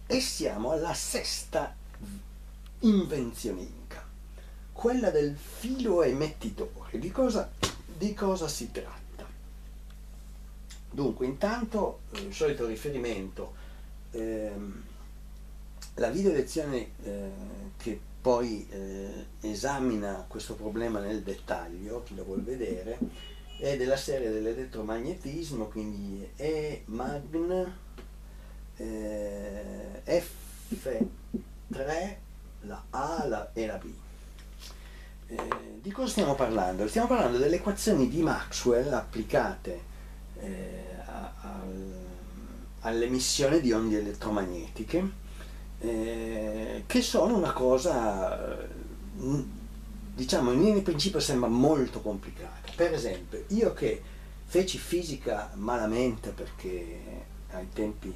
E siamo alla sesta invenzione Inca, quella del filo emettitore. Di cosa si tratta? Dunque, intanto, il solito riferimento, la video lezione che poi esamina questo problema nel dettaglio, chi lo vuol vedere, è della serie dell'elettromagnetismo, quindi E magn F3, la A e la B. Di cosa stiamo parlando? Stiamo parlando delle equazioni di Maxwell applicate all'emissione di onde elettromagnetiche, che sono una cosa, diciamo, in linea di principio sembra molto complicata. Per esempio, io che feci fisica malamente perché ai tempi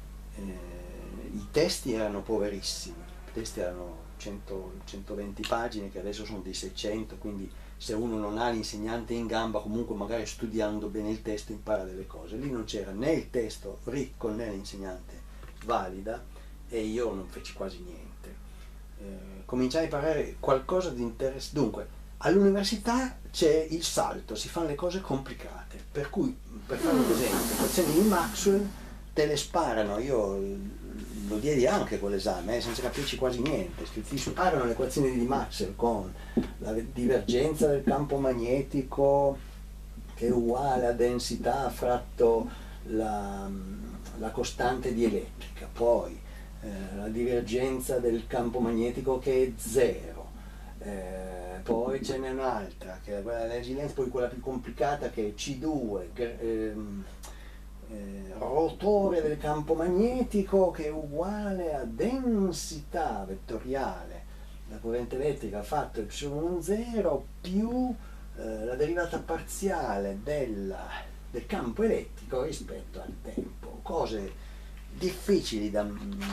i testi erano poverissimi, i testi erano 120 pagine, che adesso sono di 600, quindi se uno non ha l'insegnante in gamba, comunque magari studiando bene il testo impara delle cose. Lì non c'era né il testo ricco né l'insegnante valida, e io non feci quasi niente. Cominciai a imparare qualcosa di interessante. Dunque, all'università c'è il salto, si fanno le cose complicate, per cui, per fare un esempio, le equazioni di Maxwell te le sparano, io lo diedi anche quell'esame, senza capirci quasi niente, ti sparano le equazioni di Maxwell con la divergenza del campo magnetico che è uguale a densità fratto la costante dielettrica, poi la divergenza del campo magnetico che è 0, poi ce n'è un'altra che è quella della Lenz, poi quella più complicata che è C2, rotore del campo magnetico che è uguale a densità vettoriale la corrente elettrica fatto y0 più la derivata parziale del campo elettrico rispetto al tempo. Cose difficili da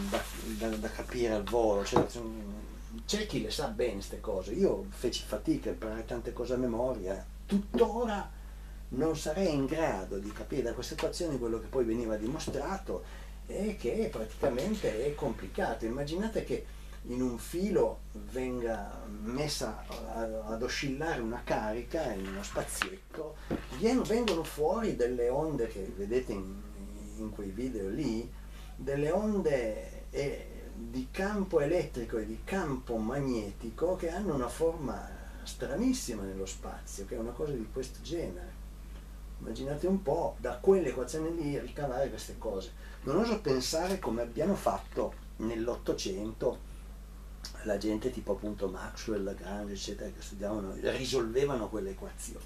capire al volo, cioè, c'è chi le sa bene queste cose. Io feci fatica a imparare tante cose a memoria, tuttora non sarei in grado di capire da queste equazioni quello che poi veniva dimostrato, e che praticamente è complicato. Immaginate che in un filo venga messa ad oscillare una carica in uno spazietto, vengono fuori delle onde che vedete in quei video lì, delle onde di campo elettrico e di campo magnetico che hanno una forma stranissima nello spazio, che è una cosa di questo genere. Immaginate un po', da quelle equazioni lì ricavare queste cose. Non oso pensare come abbiano fatto nell'Ottocento la gente tipo appunto Maxwell, Lagrange, eccetera, che studiavano, risolvevano quelle equazioni.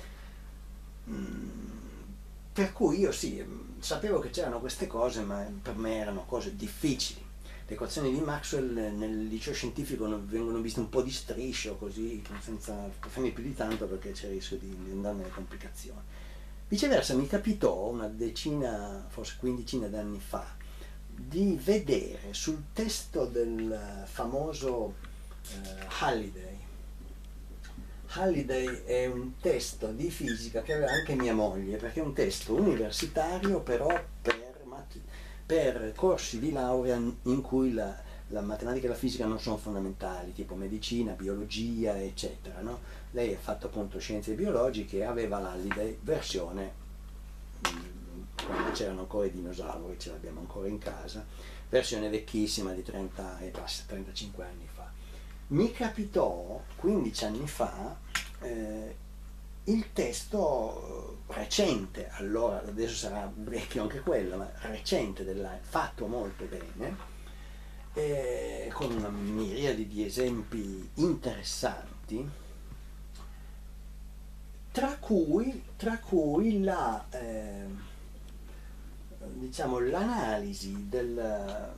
Per cui io sì, sapevo che c'erano queste cose, ma per me erano cose difficili. Le equazioni di Maxwell nel liceo scientifico vengono viste un po' di striscio, così, senza approfondire più di tanto, perché c'è il rischio di andare nelle complicazioni. Viceversa mi capitò una decina, forse quindicina d'anni fa, di vedere sul testo del famoso Halliday. Halliday è un testo di fisica che aveva anche mia moglie, perché è un testo universitario, però per corsi di laurea in cui la matematica e la fisica non sono fondamentali, tipo medicina, biologia, eccetera, no? Lei ha fatto appunto scienze biologiche e aveva l'Halliday versione, quando c'erano ancora i dinosauri, ce l'abbiamo ancora in casa, versione vecchissima di 30 e passa, 35 anni fa. Mi capitò 15 anni fa il testo recente, allora adesso sarà vecchio anche quello, ma recente, fatto molto bene, con una miriade di esempi interessanti, tra cui la diciamo l'analisi della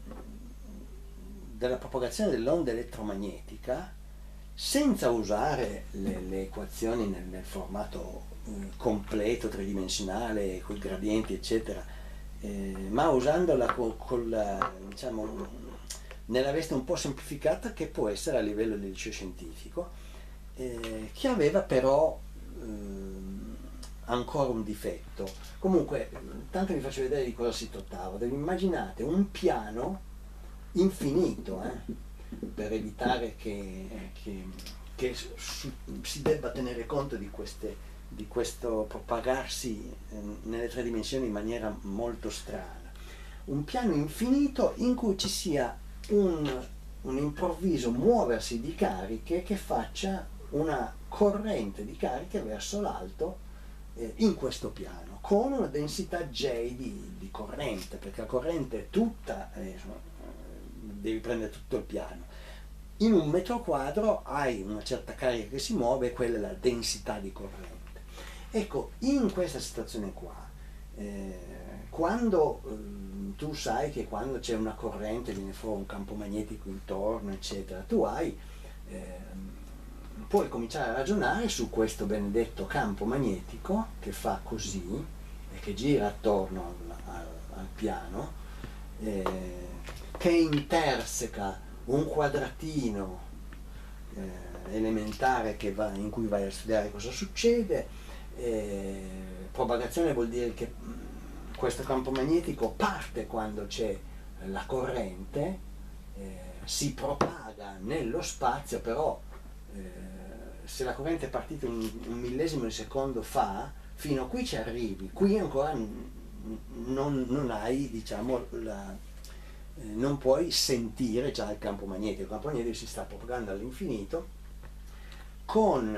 propagazione dell'onda elettromagnetica senza usare le equazioni nel formato completo, tridimensionale, con i gradienti eccetera, ma usandola diciamo, nella veste un po' semplificata che può essere a livello del liceo scientifico, che aveva però ancora un difetto. Comunque, tanto vi faccio vedere di cosa si trattava. Immaginate un piano infinito, per evitare che si debba tenere conto di questo propagarsi nelle tre dimensioni in maniera molto strana. Un piano infinito in cui ci sia un improvviso muoversi di cariche che faccia una corrente di cariche verso l'alto in questo piano, con una densità J di corrente, perché la corrente è tutta, devi prendere tutto il piano. In un metro quadro hai una certa carica che si muove e quella è la densità di corrente. Ecco, in questa situazione qua, quando tu sai che quando c'è una corrente viene fuori un campo magnetico intorno, eccetera, tu puoi cominciare a ragionare su questo benedetto campo magnetico che fa così e che gira attorno al piano, che interseca un quadratino elementare in cui vai a studiare cosa succede. Propagazione vuol dire che questo campo magnetico parte quando c'è la corrente, si propaga nello spazio, però se la corrente è partita un millesimo di secondo fa, fino a qui ci arrivi, qui ancora non hai, diciamo, non puoi sentire già il campo magnetico. Il campo magnetico si sta propagando all'infinito con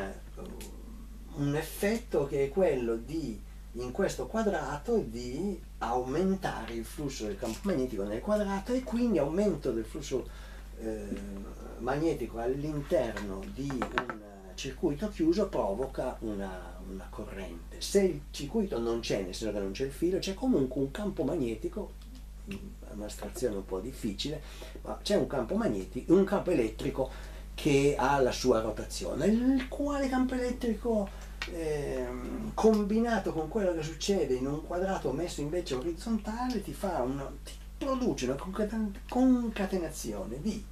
un effetto che è quello in questo quadrato di aumentare il flusso del campo magnetico nel quadrato, e quindi aumento del flusso magnetico all'interno di un circuito chiuso provoca una corrente. Se il circuito non c'è, nel senso che non c'è il filo, c'è comunque un campo magnetico, un'astrazione un po' difficile, ma c'è un campo magnetico, un campo elettrico che ha la sua rotazione, il quale campo elettrico combinato con quello che succede in un quadrato messo invece orizzontale ti produce una concatenazione di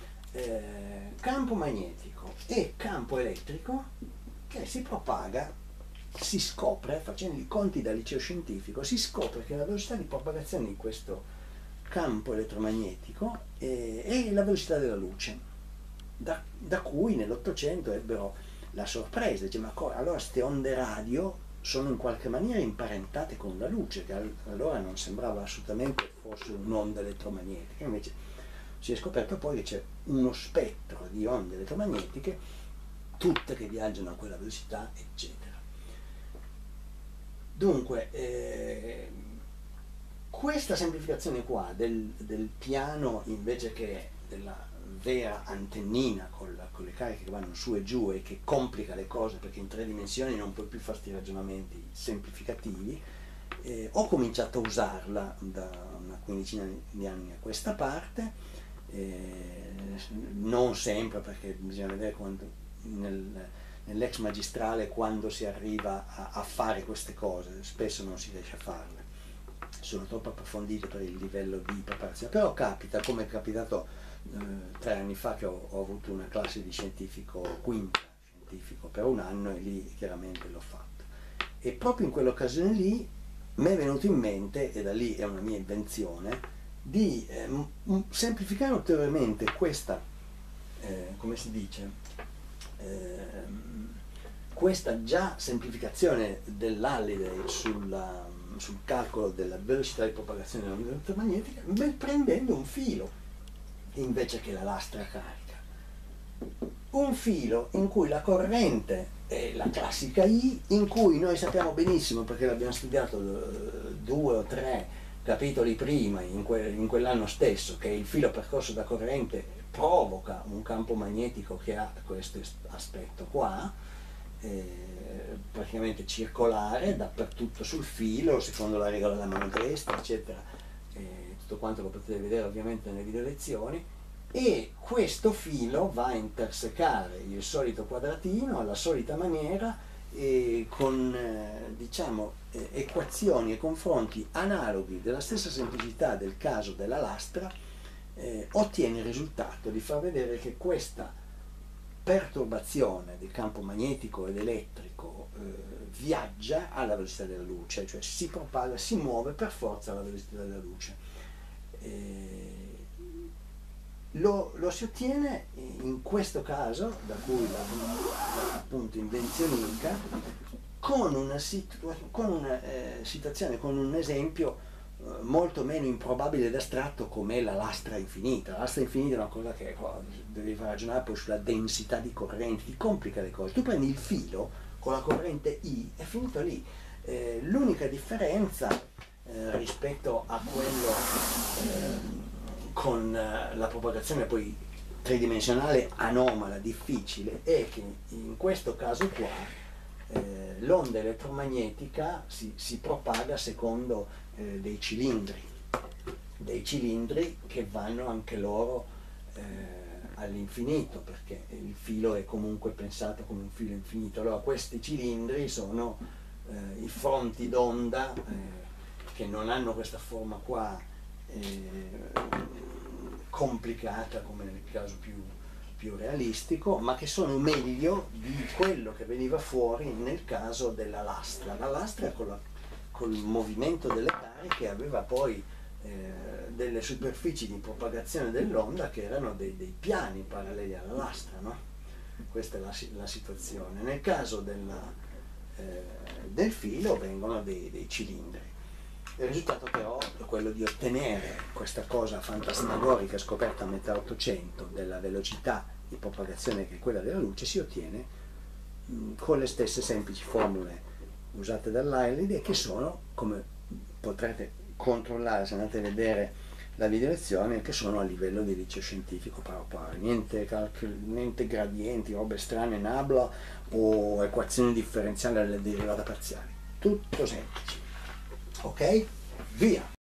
campo magnetico e campo elettrico che si propaga. Si scopre, facendo i conti da liceo scientifico, si scopre che la velocità di propagazione di questo campo elettromagnetico è la velocità della luce, da cui nell'Ottocento ebbero la sorpresa, dice, ma allora queste onde radio sono in qualche maniera imparentate con la luce, che allora non sembrava assolutamente fosse un'onda elettromagnetica. Invece si è scoperto poi che c'è uno spettro di onde elettromagnetiche, tutte che viaggiano a quella velocità, eccetera. Dunque, questa semplificazione qua del piano invece che della vera antennina con le cariche che vanno su e giù e che complica le cose, perché in tre dimensioni non puoi più fare questi ragionamenti semplificativi, ho cominciato a usarla da una quindicina di anni a questa parte, non sempre, perché bisogna vedere quando nell'ex magistrale quando si arriva a fare queste cose, spesso non si riesce a farle, sono troppo approfondite per il livello di preparazione, però capita, come è capitato 3 anni fa che ho avuto una classe di quinta scientifico per un anno, e lì chiaramente l'ho fatto, e proprio in quell'occasione lì mi è venuto in mente, e da lì è una mia invenzione, di semplificare ulteriormente questa, come si dice, questa già semplificazione dell'Halliday sul calcolo della velocità di propagazione dell'onda elettromagnetica, prendendo un filo invece che la lastra carica. Un filo in cui la corrente è la classica I, in cui noi sappiamo benissimo, perché l'abbiamo studiato 2 o 3 capitoli prima, in quell'anno stesso, che il filo percorso da corrente provoca un campo magnetico che ha questo aspetto qua, praticamente circolare dappertutto sul filo, secondo la regola della mano destra, eccetera, tutto quanto lo potete vedere ovviamente nelle video lezioni, e questo filo va a intersecare il solito quadratino alla solita maniera, con diciamo equazioni e confronti analoghi della stessa semplicità del caso della lastra, ottiene il risultato di far vedere che questa perturbazione del campo magnetico ed elettrico viaggia alla velocità della luce, cioè si propaga, si muove per forza alla velocità della luce. Lo si ottiene in questo caso, da cui appunto invenzionica, con una situazione, con un esempio molto meno improbabile ed astratto come la lastra infinita. La lastra infinita è una cosa che devi ragionare poi sulla densità di correnti, ti complica le cose. Tu prendi il filo con la corrente I, è finito lì. L'unica differenza rispetto a quello con la propagazione poi tridimensionale anomala, difficile, è che in questo caso qua l'onda elettromagnetica si propaga secondo dei cilindri che vanno anche loro all'infinito, perché il filo è comunque pensato come un filo infinito. Allora questi cilindri sono i fronti d'onda che non hanno questa forma qua complicata come nel caso più realistico, ma che sono meglio di quello che veniva fuori nel caso della lastra. La lastra col movimento delle cariche aveva poi delle superfici di propagazione dell'onda che erano dei piani paralleli alla lastra, no? Questa è la situazione. Nel caso del filo vengono dei cilindri. Il risultato però è quello di ottenere questa cosa fantasmagorica scoperta a metà Ottocento della velocità di propagazione che è quella della luce, si ottiene con le stesse semplici formule usate dall'Eilide, che sono, come potrete controllare se andate a vedere la video lezione, che sono a livello di liceo scientifico pari, niente gradienti, robe strane, nabla o equazioni differenziali alle derivate parziali, tutto semplice. Ok? Via!